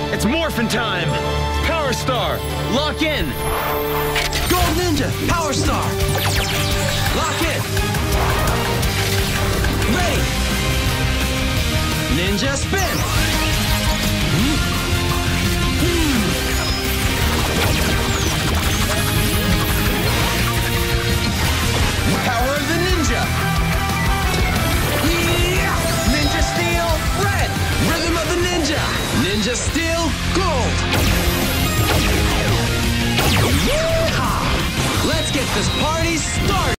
It's morphin' time! Power Star! Lock in! Gold Ninja! Power Star! Lock in! Ready! Ninja Spin! Power of the Ninja! Yeah! Ninja Steel, red! Rhythm of the Ninja! Ninja Steel, gold! Yeehaw! Let's get this party started!